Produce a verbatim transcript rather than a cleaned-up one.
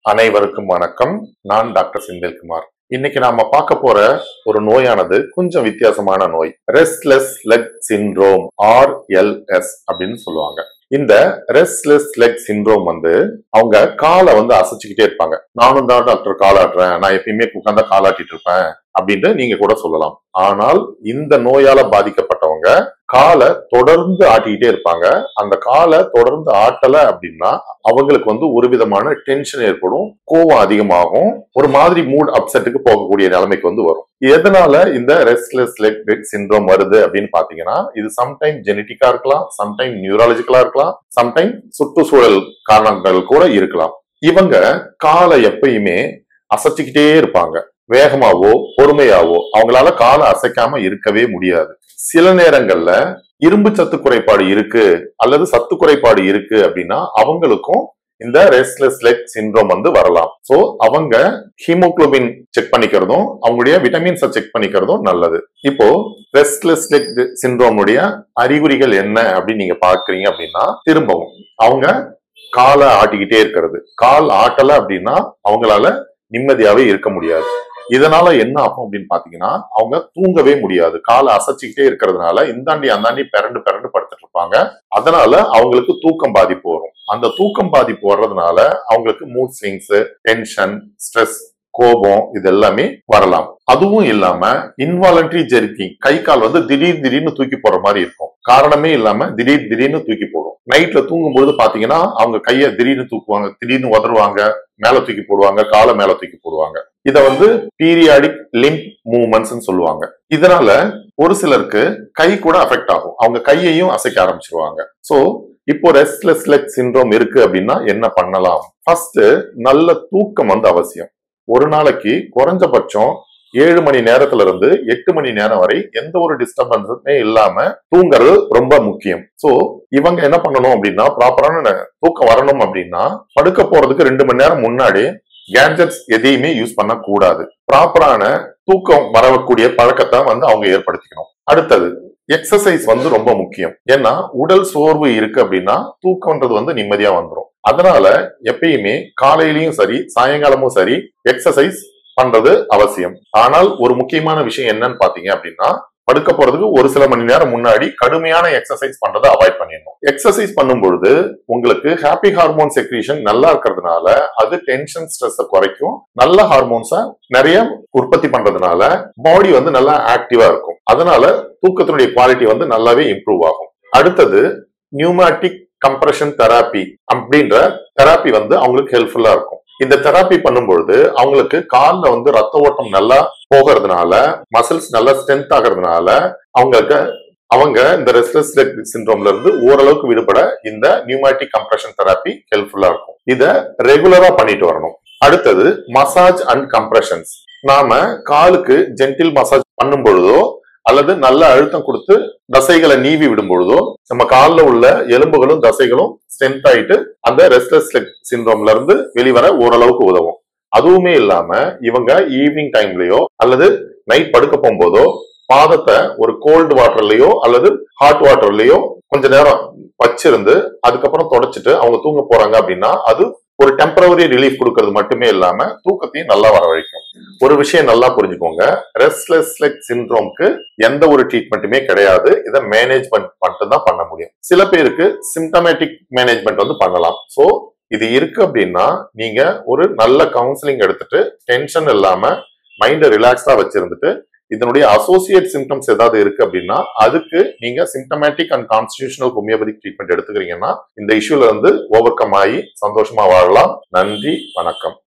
அனைவருக்கும் வணக்கம். நான் டாக்டர் செந்தில்குமார். இன்னைக்கு நாம பார்க்க போற ஒரு நோயானது கொஞ்சம் வித்தியாசமான நோய். Restless leg syndrome R L S அப்படின்னு சொல்லுவாங்க. இந்த ரெஸ்ட்லெஸ் லெக் சிண்ட்ரோம் வந்து அவங்க காலை வந்து அசைச்சுக்கிட்டே இருப்பாங்க. நானும் தான் டாக்டர் காலாட்டுறேன், நான் எப்பயுமே உட்கார்ந்தா காலாட்டிட்டு இருப்பேன் அப்படின்னு நீங்க கூட சொல்லலாம். ஆனால் இந்த நோயால பாதிக்கப்பட்டவங்க காலை தொடர்ந்து ஆட்டிக்கிட்டே இருப்பாங்க. அந்த காலை தொடர்ந்து ஆட்டல அப்படின்னா அவங்களுக்கு வந்து ஒரு விதமான டென்ஷன் ஏற்படும், கோபம் அதிகமாகும், ஒரு மாதிரி மூட் அப்செட்டுக்கு போகக்கூடிய நிலைமைக்கு வந்து வரும். எதனால இந்த ரெஸ்ட்லெஸ் லெக் சிண்ட்ரோம் வருது அப்படின்னு பாத்தீங்கன்னா, இது சம்டைம் ஜெனட்டிக்கா இருக்கலாம், சம்டைம் நியூராலஜிக்கலா இருக்கலாம், சம்டைம் சுற்றுச்சூழல் காரணங்கள் கூட இருக்கலாம். இவங்க காலை எப்பயுமே அசைச்சுக்கிட்டே இருப்பாங்க. வேகமாவோ பொறுமையாவோ அவங்களால காலை அசைக்காம இருக்கவே முடியாது. சில நேரங்கள்ல இரும்பு சத்து குறைபாடு இருக்கு அல்லது சத்து குறைபாடு இருக்கு அப்படின்னா அவங்களுக்கும் இந்த ரெஸ்ட்லெஸ் லெக் சிண்ட்ரோம் வந்து வரலாம். சோ அவங்க ஹீமோகுளோபின் செக் பண்ணிக்கிறதும் அவங்களுடைய விட்டமின்ஸை செக் பண்ணிக்கிறதும் நல்லது. இப்போ ரெஸ்ட்லெஸ் லெக் சிண்ட்ரோமுடைய அறிகுறிகள் என்ன அப்படின்னு நீங்க பாக்குறீங்க அப்படின்னா, திரும்பவும் அவங்க காலை ஆட்டிக்கிட்டே இருக்கிறது. கால் ஆட்டல அப்படின்னா அவங்களால நிம்மதியாவே இருக்க முடியாது. இதனால என்ன ஆகும் அப்படின்னு பாத்தீங்கன்னா, அவங்க தூங்கவே முடியாது. காலை அசைச்சுக்கிட்டே இருக்கிறதுனால இந்தாண்டி அந்தாண்டி பிறண்டு பிறண்டு படுத்துட்டு இருப்பாங்க. அதனால அவங்களுக்கு தூக்கம் பாதிப்பு வரும். அந்த தூக்கம் பாதிப்பு வர்றதுனால அவங்களுக்கு மூட் ஸ்விங்ஸ், டென்ஷன், ஸ்ட்ரெஸ், கோபம் இது எல்லாமே வரலாம். அதுவும் இல்லாம இன்வாலண்டரி ஜெர்க்கிங், கை கால் வந்து திடீர் திடீர்னு தூக்கி போடுற மாதிரி இருக்கும். காரணமே இல்லாம திடீர் திடீர்னு தூக்கி போடும். நைட்ல தூங்கும் பொழுது பாத்தீங்கன்னா அவங்க கையை திடீர்னு தூக்குவாங்க, திடீர்னு உதறுவாங்க, மேல தூக்கி போடுவாங்க, காலை மேல தூக்கி போடுவாங்க. இத வந்து பீரியாடிக் லிம்ப் மூவ்மெண்ட்ஸ் சொல்லுவாங்க. இதனால ஒரு சிலருக்கு கை கூட அஃபெக்ட் ஆகும். அவங்க கையையும் அசைக்க ஆரம்பிச்சிருவாங்க. சோ இப்போ ரெஸ்ட்லெஸ் லெக் சிண்ட்ரோம் இருக்கு அப்படின்னா என்ன பண்ணலாம்? ஃபர்ஸ்ட், நல்ல தூக்கம் வந்து அவசியம். ஒரு நாளைக்கு குறைஞ்சபட்சம் ஏழு மணி நேரத்துல இருந்து எட்டு மணி நேரம் வரை எந்த ஒரு டிஸ்டர்பன்ஸுமே இல்லாம தூங்குறது ரொம்ப முக்கியம். சோ இவங்க என்ன பண்ணணும் அப்படின்னா, ப்ராப்பரான தூக்கம் வரணும் அப்படின்னா படுக்க போறதுக்கு ரெண்டு மணி நேரம் முன்னாடி கேட்ஜெட்ஸ் எதையுமே யூஸ் பண்ண கூடாது. ப்ராப்பரான தூக்கம் வரக்கூடிய பழக்கத்தை வந்து அவங்க ஏற்படுத்திக்கணும். அடுத்தது, எக்ஸசைஸ் வந்து ரொம்ப முக்கியம். ஏன்னா உடல் சோர்வு இருக்கு அப்படின்னா தூக்கம்ன்றது வந்து நிம்மதியா வந்துடும். அதனால எப்பயுமே காலையிலயும் சரி சாயங்காலமும் சரி எக்ஸசைஸ் பண்றது அவசியம். ஆனால் ஒரு முக்கியமான விஷயம் என்னன்னு பாத்தீங்க அப்படின்னா, படுக்க போறதுக்கு ஒரு சில மணி நேரம் முன்னாடி கடுமையான எக்ஸசைஸ் பண்றதை அவாய்ட் பண்ணிடணும். எக்ஸசைஸ் பண்ணும் பொழுது உங்களுக்கு ஹாப்பி ஹார்மோன் செக்ரீஷன் நல்லா இருக்கிறதுனால அது டென்ஷன் ஸ்ட்ரெஸ் குறைக்கும். நல்ல ஹார்மோன்ஸை நிறைய உற்பத்தி பண்றதுனால பாடி வந்து நல்லா ஆக்டிவா இருக்கும். அதனால தூக்கத்தினுடைய குவாலிட்டி வந்து நல்லாவே இம்ப்ரூவ் ஆகும். அடுத்தது, நியூமேட்டிக் கம்ப்ரஷன் தெராப்பி அப்படின்ற தெராப்பி வந்து அவங்களுக்கு ஹெல்ப்ஃபுல்லா இருக்கும். இந்த தெராப்பி பண்ணும்பொழுது அவங்களுக்கு காலில் வந்து ரத்த ஓட்டம் நல்லா போகிறதுனால, மசில்ஸ் நல்லா ஸ்ட்ரென்த் ஆகிறதுனால அவங்களுக்கு அவங்க இந்த ரெஸ்ட்லெஸ் லெக் சிண்ட்ரோம்ல இருந்து ஓரளவுக்கு விடுபட இந்த நியூமேட்டிக் கம்ப்ரஷன் தெராப்பி ஹெல்ப்ஃபுல்லா இருக்கும். இத ரெகுலரா பண்ணிட்டு வரணும். அடுத்தது, மசாஜ் அண்ட் கம்ப்ரஷன்ஸ். நாம காலுக்கு ஜென்டில் மசாஜ் பண்ணும் பொழுதோ அல்லது நல்ல அழுத்தம் கொடுத்து தசைகளை நீவி விடும் பொழுதோ நம்ம காலில் உள்ள எலும்புகளும் தசைகளும் ஸ்ட்ரென்த் ஆயிட்டு அந்த ரெஸ்ட்லெஸ் லெக் சிண்ட்ரோம்ல இருந்து வெளிவர ஓரளவுக்கு உதவும். அதுவுமே இல்லாம இவங்க ஈவினிங் டைம்லயோ அல்லது நைட் படுக்க போகும்போதோ பாதத்தை ஒரு கோல்டு வாட்டர்லயோ அல்லது ஹாட் வாட்டர்லயோ கொஞ்ச நேரம் வச்சிருந்து அதுக்கப்புறம் தொடச்சிட்டு அவங்க தூங்க போறாங்க அப்படின்னா அது ஒரு டெம்பரவரி ரிலீஃப் கொடுக்கறது மட்டுமே இல்லாம தூக்கத்தையும் நல்லா வரவழைக்கும். ஒரு விஷயம் நல்லா புரிஞ்சுக்கோங்க, ரெஸ்ட்லெஸ் லெக் சிண்ட்ரோம்க்கு எந்த ஒரு ட்ரீட்மெண்ட்டுமே கிடையாது. இதை மேனேஜ்மெண்ட் மட்டும் தான் பண்ண முடியும். சில பேருக்கு சிம்டமேட்டிக் மேனேஜ்மெண்ட் வந்து பண்ணலாம். சோ இது இருக்கு அப்படின்னா நீங்க ஒரு நல்ல கவுன்சிலிங் எடுத்துட்டு டென்ஷன் இல்லாம மைண்டை ரிலாக்ஸ்டா வச்சிருந்துட்டு இதனுடைய அசோசியேட் சிம்டம்ஸ் ஏதாவது இருக்கு அப்படின்னா அதுக்கு நீங்க symptomatic and constitutional homeopathic treatment எடுத்துக்கிறீங்கன்னா இந்த இஷ்யூல இருந்து ஓவர் கம் ஆகி சந்தோஷமா வாழலாம். நன்றி, வணக்கம்.